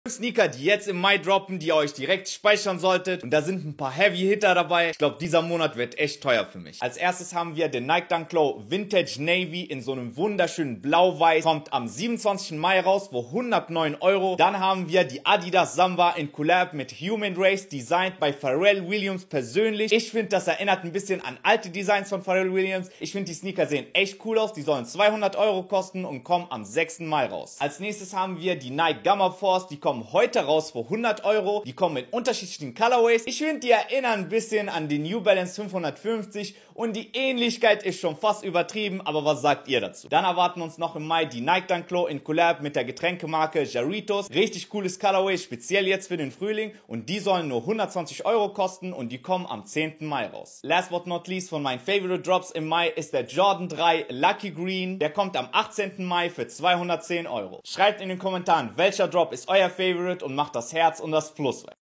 Sneaker, die jetzt im Mai droppen, die ihr euch direkt speichern solltet. Und da sind ein paar Heavy Hitter dabei. Ich glaube, dieser Monat wird echt teuer für mich. Als erstes haben wir den Nike Dunk Low Vintage Navy in so einem wunderschönen Blau-Weiß. Kommt am 27. Mai raus für 109 Euro. Dann haben wir die Adidas Samba in Collab mit Human Race, designed bei Pharrell Williams persönlich. Ich finde, das erinnert ein bisschen an alte Designs von Pharrell Williams. Ich finde, die Sneaker sehen echt cool aus. Die sollen 200 Euro kosten und kommen am 6. Mai raus. Als nächstes haben wir die Nike Gamma Force. Die kommen heute raus für 100 Euro. Die kommen in unterschiedlichen Colorways. Ich finde, die erinnern ein bisschen an die New Balance 550 und die Ähnlichkeit ist schon fast übertrieben, aber was sagt ihr dazu? Dann erwarten uns noch im Mai die Nike Dunk Low in Collab mit der Getränkemarke Jarritos. Richtig cooles Colorway, speziell jetzt für den Frühling, und die sollen nur 120 Euro kosten und die kommen am 10. Mai raus. Last but not least von meinen Favorite Drops im Mai ist der Jordan 3 Lucky Green. Der kommt am 18. Mai für 210 Euro. Schreibt in den Kommentaren, welcher Drop ist euer Favorite und macht das Herz und das Plus weg.